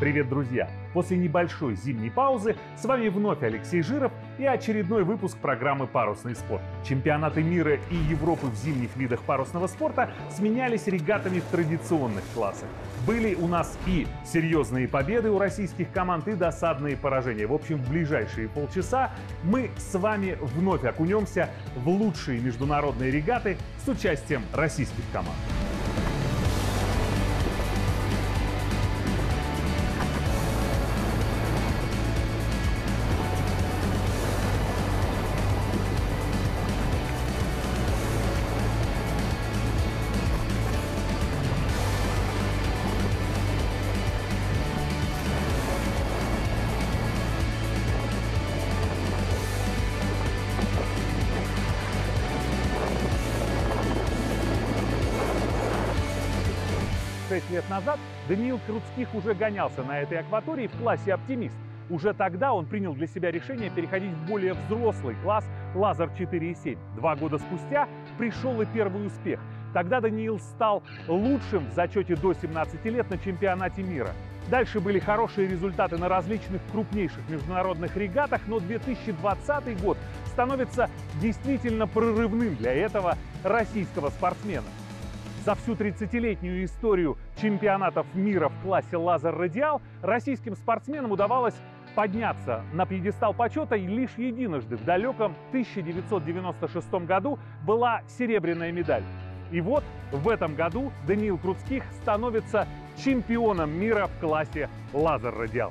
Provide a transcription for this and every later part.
Привет, друзья! После небольшой зимней паузы с вами вновь Алексей Жиров и очередной выпуск программы «Парусный спорт». Чемпионаты мира и Европы в зимних видах парусного спорта сменялись регатами в традиционных классах. Были у нас и серьезные победы у российских команд, и досадные поражения. В общем, в ближайшие полчаса мы с вами вновь окунемся в лучшие международные регаты с участием российских команд. Лет назад Даниил Круцких уже гонялся на этой акватории в классе «Оптимист». Уже тогда он принял для себя решение переходить в более взрослый класс «Лазер 4.7». 2 года спустя пришел и первый успех. Тогда Даниил стал лучшим в зачете до 17 лет на чемпионате мира. Дальше были хорошие результаты на различных крупнейших международных регатах, но 2020 год становится действительно прорывным для этого российского спортсмена. За всю 30-летнюю историю чемпионатов мира в классе «Лазер Радиал» российским спортсменам удавалось подняться на пьедестал почета и лишь единожды в далеком 1996 году была серебряная медаль. И вот в этом году Даниил Круцких становится чемпионом мира в классе «Лазер Радиал».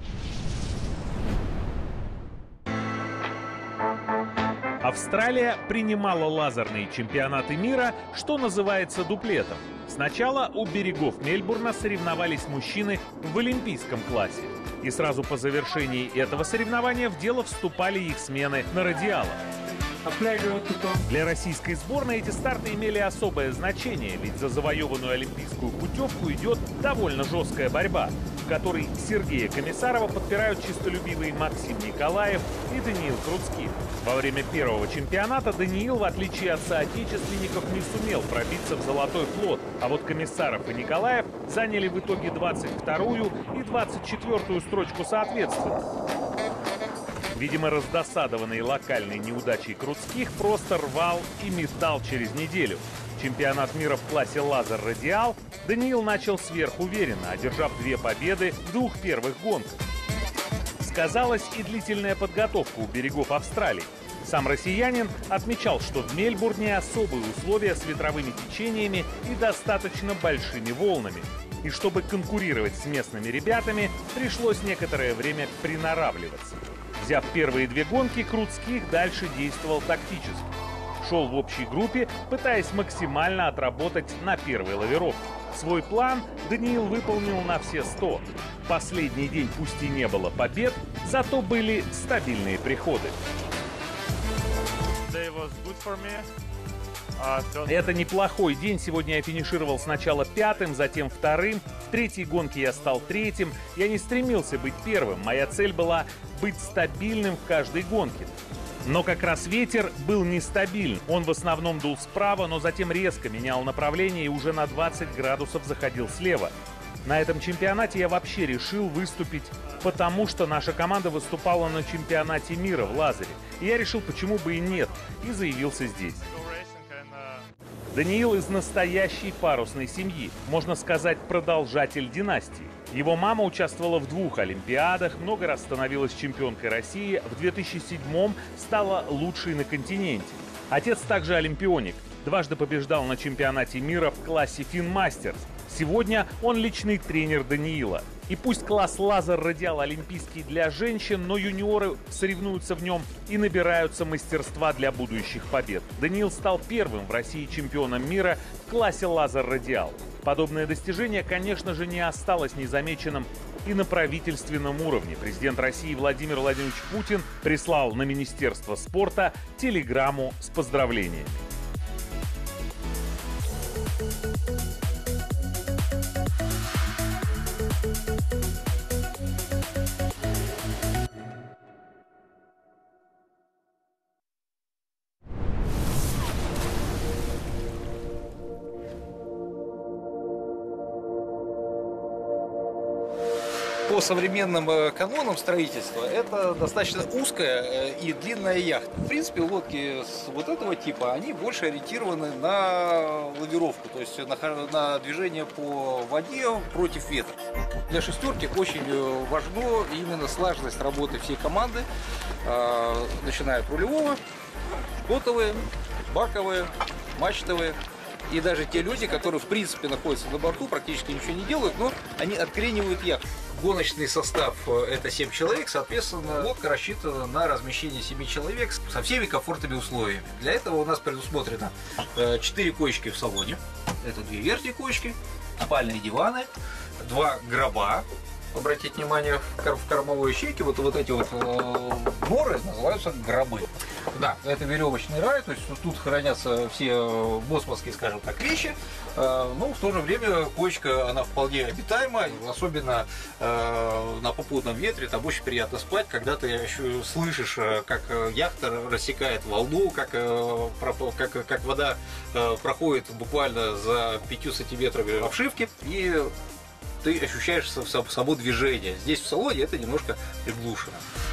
Австралия принимала лазерные чемпионаты мира, что называется дуплетом. Сначала у берегов Мельбурна соревновались мужчины в олимпийском классе. И сразу по завершении этого соревнования в дело вступали их смены на радиалах. Для российской сборной эти старты имели особое значение, ведь за завоеванную олимпийскую путевку идет довольно жесткая борьба, в которой Сергея Комиссарова подпирают чистолюбивые Максим Николаев и Даниил Круцких. Во время первого чемпионата Даниил, в отличие от соотечественников, не сумел пробиться в золотой флот, а вот Комиссаров и Николаев заняли в итоге 22-ю и 24-ю строчку соответственно. Видимо, раздосадованный локальной неудачей Круцких просто рвал и метал через неделю. Чемпионат мира в классе «Лазер Радиал» Даниил начал сверхуверенно, одержав 2 победы в 2 первых гонках. Сказалась и длительная подготовка у берегов Австралии. Сам россиянин отмечал, что в Мельбурне особые условия с ветровыми течениями и достаточно большими волнами. И чтобы конкурировать с местными ребятами, пришлось некоторое время приноравливаться. Взяв первые 2 гонки, Круцких дальше действовал тактически. Шел в общей группе, пытаясь максимально отработать на первой лавировке. Свой план Даниил выполнил на все 100. Последний день пусть и не было побед, зато были стабильные приходы. Это неплохой день. Сегодня я финишировал сначала 5-м, затем 2-м. В 3-й гонке я стал 3-м. Я не стремился быть первым. Моя цель была быть стабильным в каждой гонке. Но как раз ветер был нестабилен. Он в основном дул справа, но затем резко менял направление и уже на 20 градусов заходил слева. На этом чемпионате я вообще решил выступить, потому что наша команда выступала на чемпионате мира в лазере. И я решил, почему бы и нет, и заявился здесь. Даниил из настоящей парусной семьи, можно сказать, продолжатель династии. Его мама участвовала в 2 олимпиадах, много раз становилась чемпионкой России, в 2007-м стала лучшей на континенте. Отец также олимпионик, дважды побеждал на чемпионате мира в классе Финмастерс. Сегодня он личный тренер Даниила. И пусть класс «Лазер Радиал» олимпийский для женщин, но юниоры соревнуются в нем и набираются мастерства для будущих побед. Даниил стал первым в России чемпионом мира в классе «Лазер Радиал». Подобное достижение, конечно же, не осталось незамеченным и на правительственном уровне. Президент России Владимир Владимирович Путин прислал на Министерство спорта телеграмму с поздравлениями. По современным канонам строительства это достаточно узкая и длинная яхта. В принципе, лодки с вот этого типа, они больше ориентированы на лавировку, то есть на движение по воде против ветра. Для шестерки очень важно именно слаженность работы всей команды, начиная от рулевого, ботовые, баковые, мачтовые. И даже те люди, которые в принципе находятся на борту, практически ничего не делают, но они откренивают яхту. Гоночный состав это 7 человек, соответственно, лодка рассчитана на размещение 7 человек со всеми комфортными условиями. Для этого у нас предусмотрено 4 коечки в салоне, это 2 верхние коечки, спальные диваны, 2 гроба. Обратите внимание, в кормовой ячейке вот эти вот норы называются гробы. Да, это веревочный рай, то есть тут хранятся все боцманские, скажем так, вещи, но в то же время коечка, она вполне обитаема, особенно на попутном ветре, там очень приятно спать, когда ты еще слышишь, как яхта рассекает волну, как вода проходит буквально за 5 сантиметрами обшивки, и ты ощущаешь само движение. Здесь в салоне это немножко приглушено.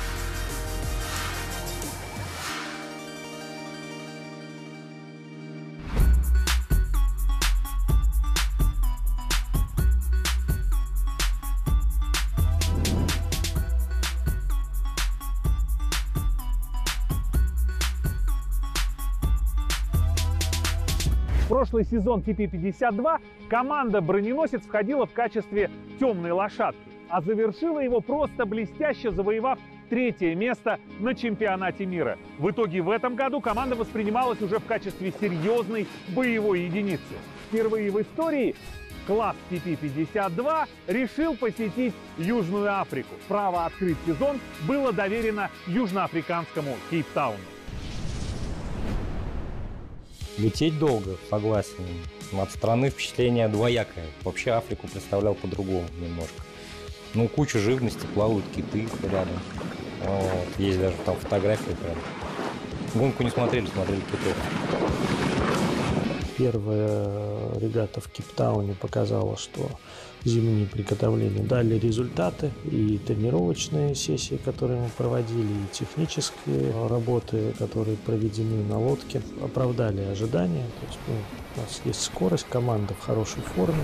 В прошлый сезон TP52 команда «Броненосец» входила в качестве темной лошадки, а завершила его просто блестяще, завоевав 3-е место на чемпионате мира. В итоге в этом году команда воспринималась уже в качестве серьезной боевой единицы. Впервые в истории класс TP52 решил посетить Южную Африку. Право открыть сезон было доверено южноафриканскому Кейптауну. Лететь долго, согласен. От страны впечатление двоякое. Вообще Африку представлял по-другому немножко. Ну, куча живности, плавают киты рядом. Вот. Есть даже там фотографии прям. Гонку не смотрели, смотрели китов. Первая регата в Кейптауне показала, что зимние приготовления дали результаты. И тренировочные сессии, которые мы проводили, и технические работы, которые проведены на лодке, оправдали ожидания. То есть, у нас есть скорость, команда в хорошей форме.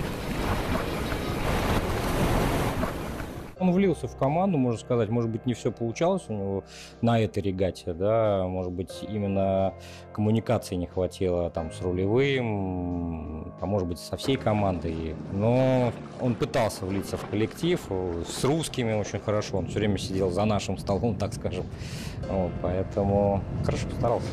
Он влился в команду, можно сказать. Может быть, не все получалось у него на этой регате, да, может быть, именно коммуникации не хватило там с рулевым, а может быть, со всей командой. Но он пытался влиться в коллектив, с русскими очень хорошо, он все время сидел за нашим столом, так скажем. Вот, поэтому хорошо постарался.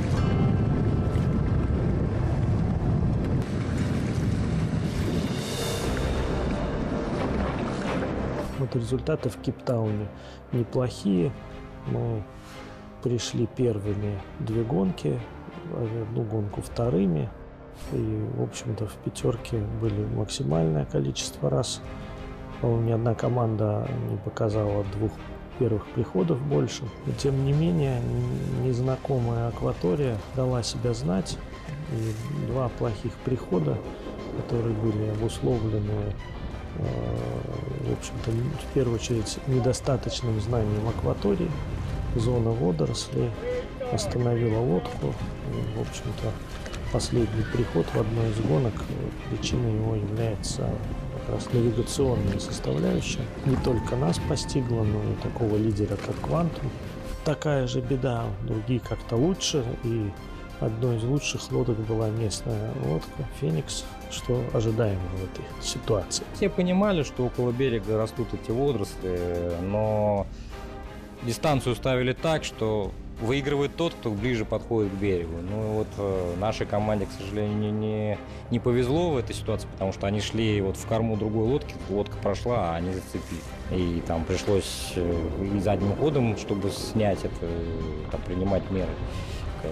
Вот результаты в Кейптауне неплохие. Мы пришли первыми 2 гонки, одну гонку вторыми. И, в общем-то, в пятерке были максимальное количество раз. Ни одна команда не показала 2 первых приходов больше. Но, тем не менее, незнакомая акватория дала себя знать. И 2 плохих прихода, которые были обусловлены, в общем-то, в первую очередь, недостаточным знанием акватории. Зона водорослей остановила лодку. И, в общем-то, последний приход в одной из гонок, причиной его является как раз навигационная составляющая. Не только нас постигла, но и такого лидера, как Quantum. Такая же беда, другие как-то лучше. И одной из лучших лодок была местная лодка «Феникс», что ожидаемо в этой ситуации. Все понимали, что около берега растут эти водоросли, но дистанцию ставили так, что выигрывает тот, кто ближе подходит к берегу. Ну вот нашей команде, к сожалению, не повезло в этой ситуации, потому что они шли вот в корму другой лодки, лодка прошла, а они зацепили. И там пришлось и задним ходом, чтобы снять это, там, принимать меры к этому.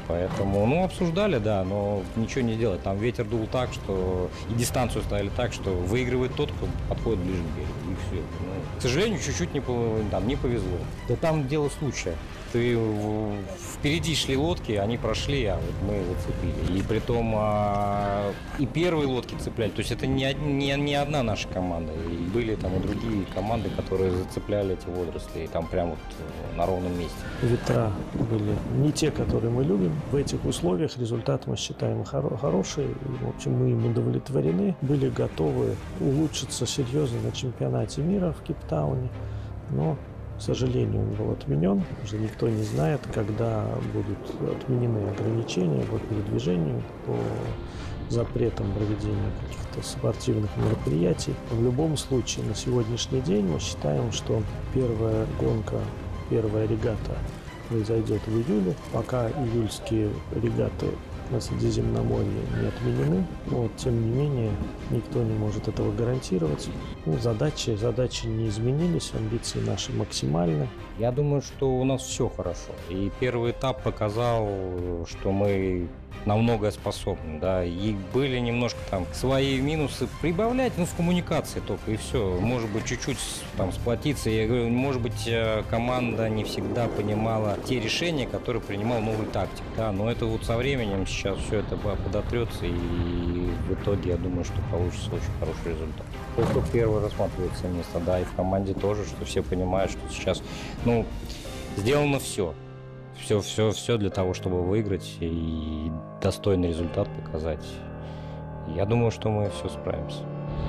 Поэтому, ну, обсуждали, да, но ничего не делать. Там ветер дул так, что и дистанцию ставили так, что выигрывает тот, кто подходит ближе к берегу. И все. Ну, к сожалению, чуть-чуть не повезло. Да там дело случая. Впереди шли лодки, они прошли, а вот мы зацепили. И притом и первые лодки цепляли. То есть это не одна наша команда. И были там и другие команды, которые зацепляли эти водоросли. И там прям вот на ровном месте. Ветра были не те, которые мы любим. В этих условиях результат мы считаем хороший. И, в общем, мы им удовлетворены. Были готовы улучшиться серьезно на чемпионате мира в Кейптауне. Но, к сожалению, он был отменен. Уже никто не знает, когда будут отменены ограничения по передвижению, по запретам проведения каких-то спортивных мероприятий. В любом случае, на сегодняшний день мы считаем, что первая гонка, первая регата произойдет в июле. Пока июльские регаты на Средиземноморье не отменены. Вот, тем не менее, никто не может этого гарантировать. Ну, задачи не изменились, амбиции наши максимальны. Я думаю, что у нас все хорошо. И первый этап показал, что мы на многое способны, да, и были немножко там свои минусы прибавлять, ну, в коммуникации только, и все. Может быть, чуть-чуть там сплотиться. Я говорю, может быть, команда не всегда понимала те решения, которые принимал новый тактик, да, но это вот со временем сейчас все это подотрется, и в итоге, я думаю, что получится очень хороший результат. Только первый рассматривается место, да, и в команде тоже, что все понимают, что сейчас, ну, сделано все. Все для того, чтобы выиграть и достойный результат показать. Я думаю, что мы все справимся.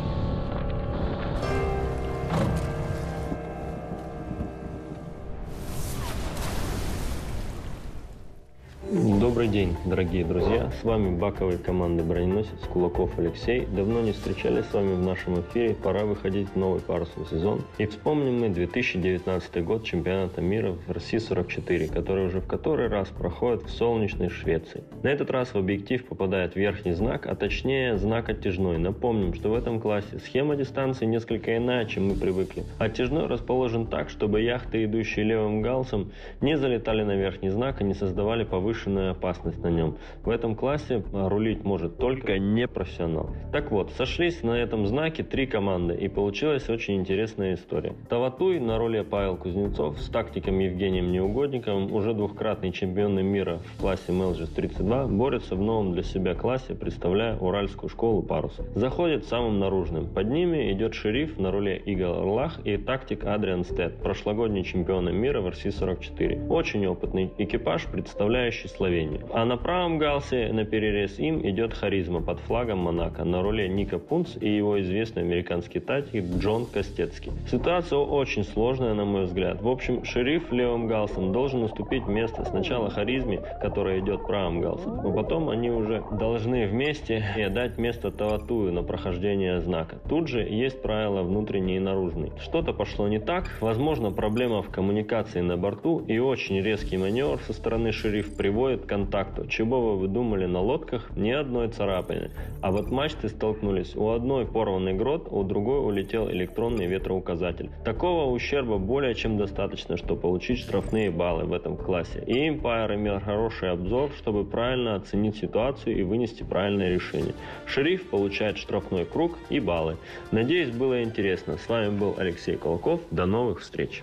Добрый день, дорогие друзья! С вами баковый команды «Броненосец» Кулаков Алексей. Давно не встречались с вами в нашем эфире, пора выходить в новый парусный сезон. И вспомним мы 2019 год чемпионата мира в RC44, который уже в который раз проходит в солнечной Швеции. На этот раз в объектив попадает верхний знак, а точнее знак оттяжной. Напомним, что в этом классе схема дистанции несколько иная, чем мы привыкли. Оттяжной расположен так, чтобы яхты, идущие левым галсом, не залетали на верхний знак и не создавали повышенную опасность на нем. В этом классе рулить может только непрофессионал. Так вот, сошлись на этом знаке 3 команды, и получилась очень интересная история. Таватуй на руле Павел Кузнецов с тактиком Евгением Неугодниковым, уже двухкратный чемпион мира в классе Melges 32, борется в новом для себя классе, представляя Уральскую школу паруса. Заходит самым наружным. Под ними идет шериф на руле Игорь Орлах и тактик Адриан Стед, прошлогодний чемпион мира в RC44. Очень опытный экипаж, представляющий Словению. А на правом галсе на перерез им идет Харизма под флагом Монако. На руле Ника Пунц и его известный американский тактик Джон Костецкий. Ситуация очень сложная, на мой взгляд. В общем, шериф левым галсом должен уступить место сначала Харизме, которая идет правым галсом, но потом они уже должны вместе дать место Таватую на прохождение знака. Тут же есть правила внутренние и наружные. Что-то пошло не так, возможно, проблема в коммуникации на борту, и очень резкий маневр со стороны шериф приводит к контакту. Чего вы думали, на лодках ни одной царапины. А вот мачты столкнулись. У одной порванный грот, у другой улетел электронный ветроуказатель. Такого ущерба более чем достаточно, чтобы получить штрафные баллы в этом классе. И Empire имел хороший обзор, чтобы правильно оценить ситуацию и вынести правильное решение. Шериф получает штрафной круг и баллы. Надеюсь, было интересно. С вами был Алексей Кулаков. До новых встреч!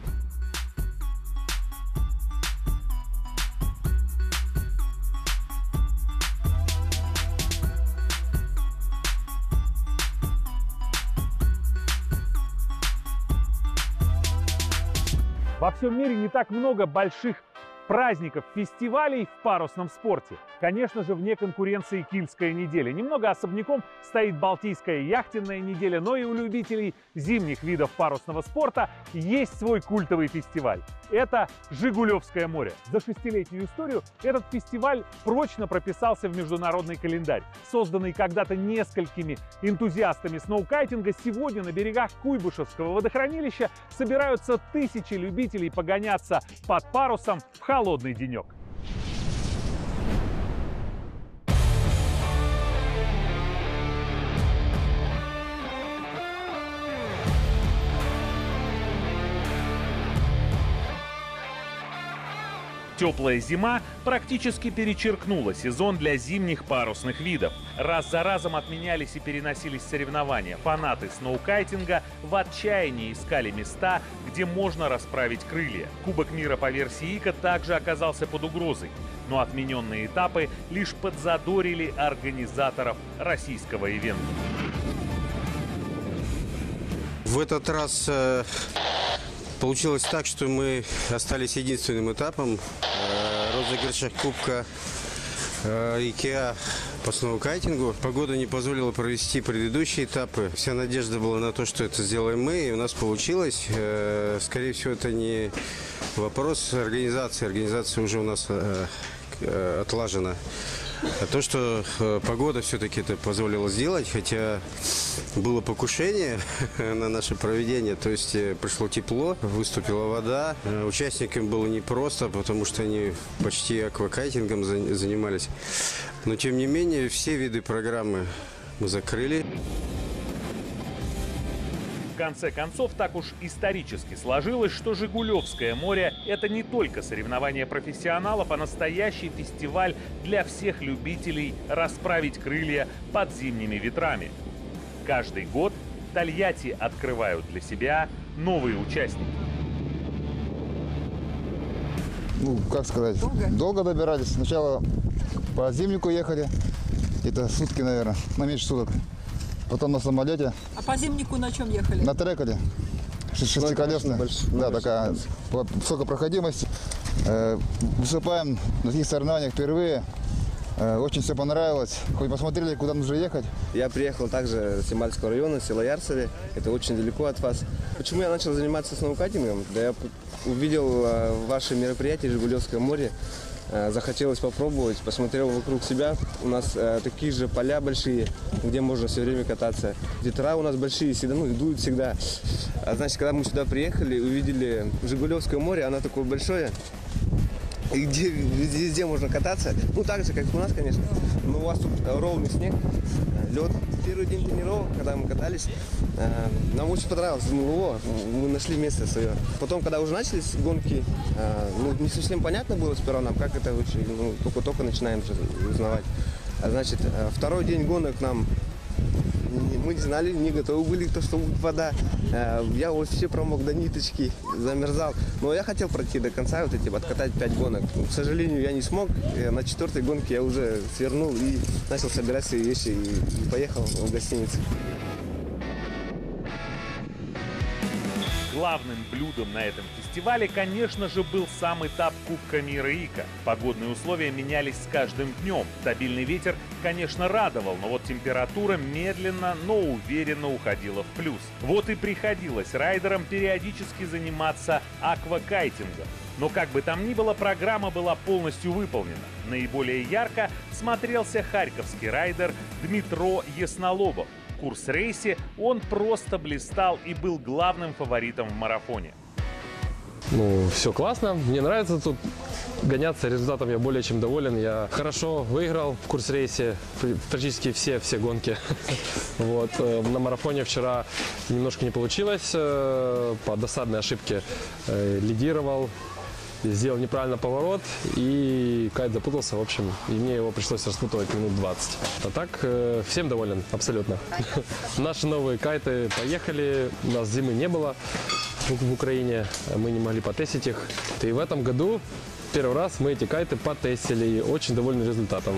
Во всем мире не так много больших праздников, фестивалей в парусном спорте. Конечно же, вне конкуренции Кильская неделя. Немного особняком стоит Балтийская яхтенная неделя, но и у любителей зимних видов парусного спорта есть свой культовый фестиваль. Это Жигулевское море. За 6-летнюю историю этот фестиваль прочно прописался в международный календарь. Созданный когда-то несколькими энтузиастами сноукайтинга, сегодня на берегах Куйбышевского водохранилища собираются тысячи любителей погоняться под парусом в холодный денек. Теплая зима практически перечеркнула сезон для зимних парусных видов. Раз за разом отменялись и переносились соревнования. Фанаты сноукайтинга в отчаянии искали места, где можно расправить крылья. Кубок мира по версии ИКА также оказался под угрозой. Но отмененные этапы лишь подзадорили организаторов российского ивента. В этот раз получилось так, что мы остались единственным этапом розыгрыша Кубка ИКА по сноукайтингу. Погода не позволила провести предыдущие этапы. Вся надежда была на то, что это сделаем мы, и у нас получилось. Скорее всего, это не вопрос организации. Организация уже у нас отлажена. А то, что погода все-таки это позволила сделать, хотя было покушение на наше проведение, то есть пришло тепло, выступила вода. Участникам было непросто, потому что они почти аквакайтингом занимались. Но, тем не менее, все виды программы мы закрыли. В конце концов, так уж исторически сложилось, что Жигулевское море – это не только соревнование профессионалов, а настоящий фестиваль для всех любителей расправить крылья под зимними ветрами. Каждый год Тольятти открывают для себя новые участники. Ну, как сказать, долго добирались. Сначала по зимнику ехали, это сутки, наверное, на меньше суток. Потом на самолете. А по зимнику на чем ехали? На трекере. Шестиколесная. Да, такая высокая проходимость. Выступаем на таких соревнованиях впервые. Очень все понравилось. Хоть посмотрели, куда нужно ехать. Я приехал также с Ямальского района, село Ярцеве. Это очень далеко от вас. Почему я начал заниматься сноукайтингом? Да я увидел ваше мероприятие «Жигулевское море». Захотелось попробовать, посмотрел вокруг себя. У нас такие же поля большие, где можно все время кататься. Ветра у нас большие, всегда, дуют всегда. А значит, когда мы сюда приехали, увидели Жигулевское море, оно такое большое, и где везде можно кататься. Ну, так же, как у нас, конечно. Но у вас тут ровный снег, лед. Первый день тренировок, когда мы катались, нам очень понравилось. Мы нашли место свое. Потом, когда уже начались гонки, не совсем понятно было сперва нам, как это вообще, только начинаем узнавать. Значит, второй день гонок мы не знали, не готовы были, что будет вода. Я вообще промок до ниточки, замерзал. Но я хотел пройти до конца, откатать 5 гонок. К сожалению, я не смог. На 4-й гонке я уже свернул и начал собирать свои вещи и поехал в гостиницу. Главным блюдом на этом фестивале, конечно же, был сам этап Кубка мира ИКА. Погодные условия менялись с каждым днем. Стабильный ветер, конечно, радовал, но вот температура медленно, но уверенно уходила в плюс. Вот и приходилось райдерам периодически заниматься аквакайтингом. Но как бы там ни было, программа была полностью выполнена. Наиболее ярко смотрелся харьковский райдер Дмитро Яснолобов. В курс-рейсе он просто блистал и был главным фаворитом в марафоне. Все классно, мне нравится тут гоняться, результатом я более чем доволен. Я хорошо выиграл в курс-рейсе практически все гонки. Вот. На марафоне вчера немножко не получилось, по досадной ошибке лидировал. Сделал неправильно поворот, и кайт запутался, в общем, и мне его пришлось распутывать минут 20. А так, всем доволен, абсолютно. Наши новые кайты поехали, у нас зимы не было в Украине, мы не могли потестить их. И в этом году первый раз мы эти кайты потестили, и очень довольны результатом.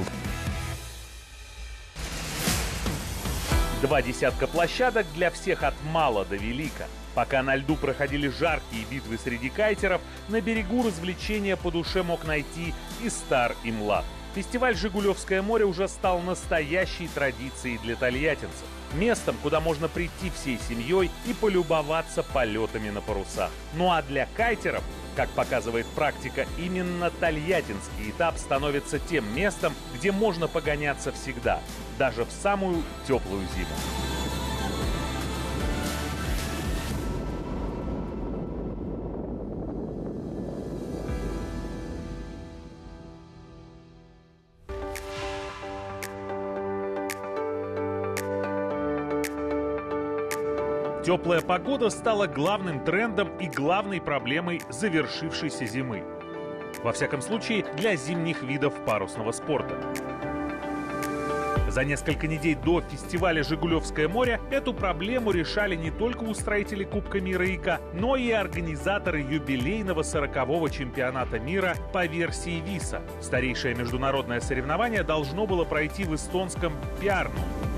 2 десятка площадок для всех от мала до велика. Пока на льду проходили жаркие битвы среди кайтеров, на берегу развлечения по душе мог найти и стар, и млад. Фестиваль «Жигулевское море» уже стал настоящей традицией для тольяттинцев. Местом, куда можно прийти всей семьей и полюбоваться полетами на парусах. Ну а для кайтеров, как показывает практика, именно тольяттинский этап становится тем местом, где можно погоняться всегда, даже в самую теплую зиму. Теплая погода стала главным трендом и главной проблемой завершившейся зимы. Во всяком случае, для зимних видов парусного спорта. За несколько недель до фестиваля «Жигулевское море» эту проблему решали не только устроители Кубка мира ИКА, но и организаторы юбилейного 40-го чемпионата мира по версии ВИСа. Старейшее международное соревнование должно было пройти в эстонском Пярну.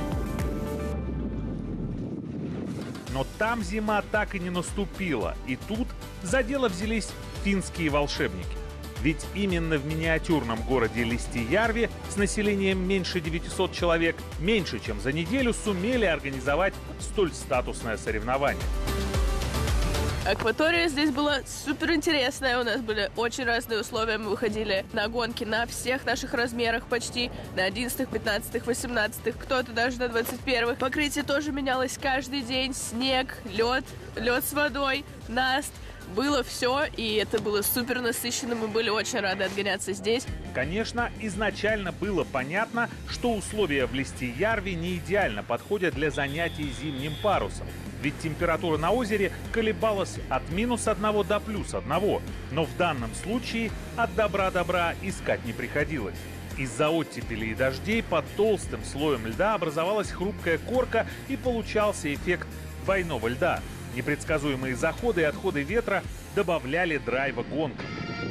Но там зима так и не наступила, и тут за дело взялись финские волшебники. Ведь именно в миниатюрном городе Листиярви с населением меньше 900 человек меньше чем за неделю сумели организовать столь статусное соревнование. Акватория здесь была супер интересная, у нас были очень разные условия, мы выходили на гонки на всех наших размерах почти, на 11, 15, 18, кто-то даже на 21. Покрытие тоже менялось каждый день, снег, лед с водой, наст. Было все, и это было супер насыщенно, мы были очень рады отгоняться здесь. Конечно, изначально было понятно, что условия в Листиярви не идеально подходят для занятий зимним парусом. Ведь температура на озере колебалась от -1 до +1, но в данном случае от добра искать не приходилось. Из-за оттепели и дождей под толстым слоем льда образовалась хрупкая корка и получался эффект двойного льда. Непредсказуемые заходы и отходы ветра добавляли драйва гонкам.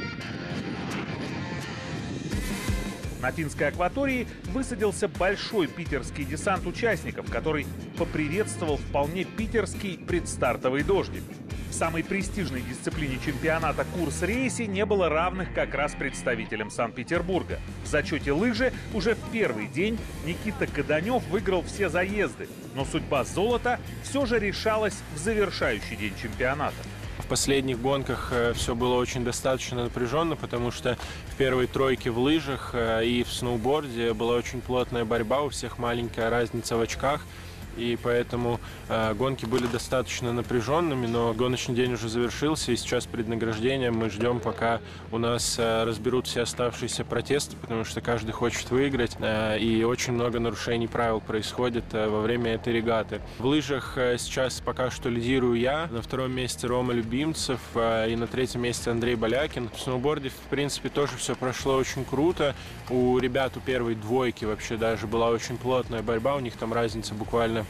На финской акватории высадился большой питерский десант участников, который поприветствовал вполне питерский предстартовый дождик. В самой престижной дисциплине чемпионата курс-рейсе не было равных как раз представителям Санкт-Петербурга. В зачете лыжи уже в первый день Никита Каданев выиграл все заезды, но судьба золота все же решалась в завершающий день чемпионата. В последних гонках все было очень достаточно напряженно, потому что в первой тройке в лыжах и в сноуборде была очень плотная борьба, у всех маленькая разница в очках. И поэтому гонки были достаточно напряженными, но гоночный день уже завершился, и сейчас перед награждением мы ждем, пока у нас разберут все оставшиеся протесты, потому что каждый хочет выиграть, и очень много нарушений правил происходит во время этой регаты. В лыжах сейчас пока что лидирую я, на втором месте Рома Любимцев, и на третьем месте Андрей Болякин. В сноуборде, в принципе, тоже все прошло очень круто. У ребят у первой двойки вообще даже была очень плотная борьба, у них там разница буквально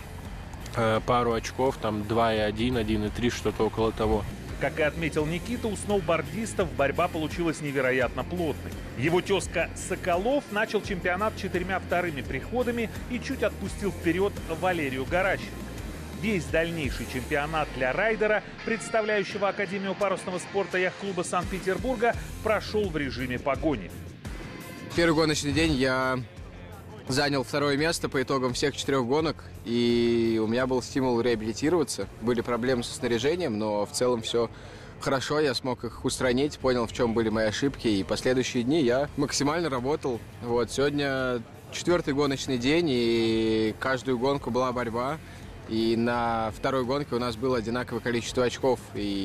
пару очков, там 2,1, 1,3, что-то около того. Как и отметил Никита, у сноубордистов борьба получилась невероятно плотной. Его тезка Соколов начал чемпионат 4 вторыми приходами и чуть отпустил вперед Валерию Горачеву. Весь дальнейший чемпионат для райдера, представляющего Академию парусного спорта яхт-клуба Санкт-Петербурга, прошел в режиме погони. Первый гоночный день я занял второе место по итогам всех 4 гонок, и у меня был стимул реабилитироваться. Были проблемы со снаряжением, но в целом все хорошо, я смог их устранить, понял, в чем были мои ошибки, и последующие дни я максимально работал. Вот, сегодня 4-й гоночный день, и каждую гонку была борьба. И на второй гонке у нас было одинаковое количество очков,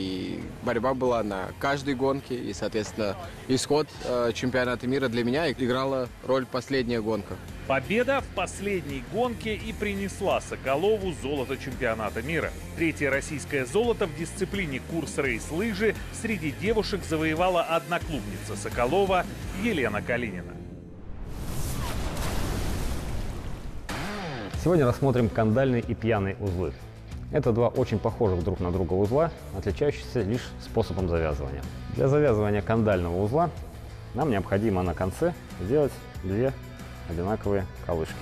и борьба была на каждой гонке, и, соответственно, исход чемпионата мира для меня играла роль последняя гонка. Победа в последней гонке и принесла Соколову золото чемпионата мира. Третье российское золото в дисциплине курс-рейс-лыжи среди девушек завоевала одноклубница Соколова Елена Калинина. Сегодня рассмотрим кандальный и пьяный узлы. Это два очень похожих друг на друга узла, отличающиеся лишь способом завязывания. Для завязывания кандального узла нам необходимо на конце сделать 2 одинаковые колышки.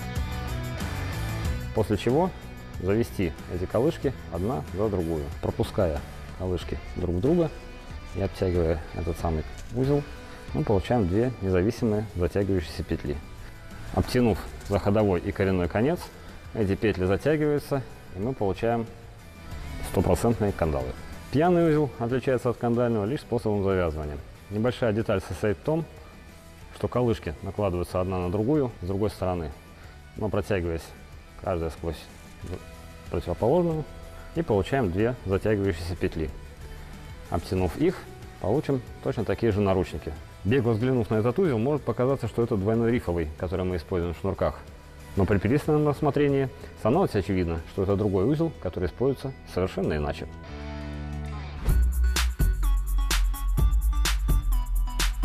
После чего завести эти колышки одна за другую, пропуская колышки друг в друга и обтягивая этот самый узел, мы получаем 2 независимые затягивающиеся петли. Обтянув за ходовой и коренной конец, эти петли затягиваются, и мы получаем стопроцентные кандалы. Пьяный узел отличается от кандального лишь способом завязывания. Небольшая деталь состоит в том, что колышки накладываются одна на другую с другой стороны, но протягиваясь каждая сквозь противоположную, и получаем 2 затягивающиеся петли. Обтянув их, получим точно такие же наручники. Бегло взглянув на этот узел, может показаться, что это двойной рифовый, который мы используем в шнурках. Но при пристальном рассмотрении становится очевидно, что это другой узел, который используется совершенно иначе.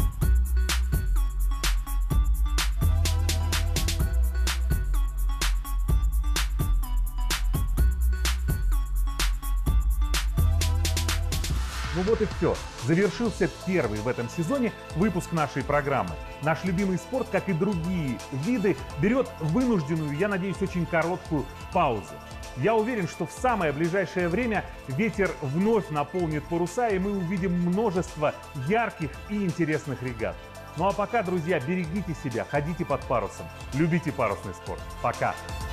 Ну вот и все. Завершился первый в этом сезоне выпуск нашей программы. Наш любимый спорт, как и другие виды, берет вынужденную, я надеюсь, очень короткую паузу. Я уверен, что в самое ближайшее время ветер вновь наполнит паруса, и мы увидим множество ярких и интересных регат. Ну а пока, друзья, берегите себя, ходите под парусом, любите парусный спорт. Пока!